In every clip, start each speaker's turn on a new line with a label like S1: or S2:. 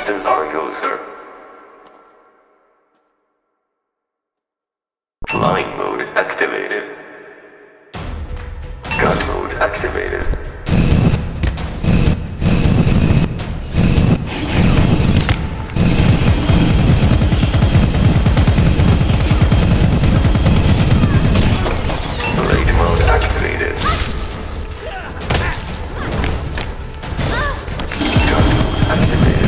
S1: systems are go, sir. Flying mode activated. Gun mode activated. Blade mode activated. Gun mode activated.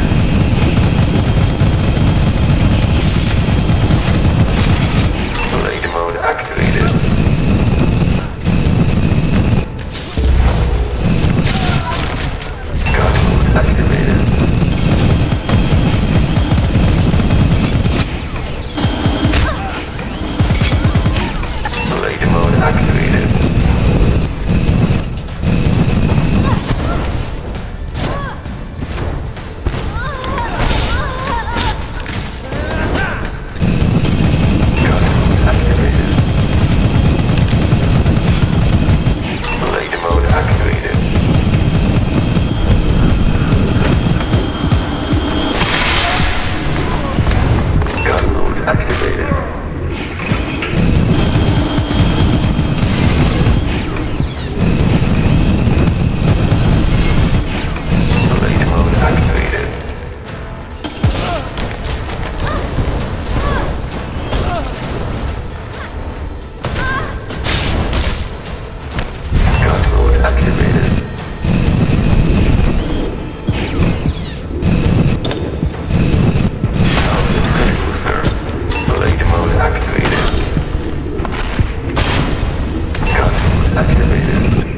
S1: Blade mode activated. Gun mode activated. Blade mode activated. Blade mode activated. Gun mode activated. Blade mode activated. Gun mode activated. Sound critical, sir. Blade mode activated. Gun mode activated.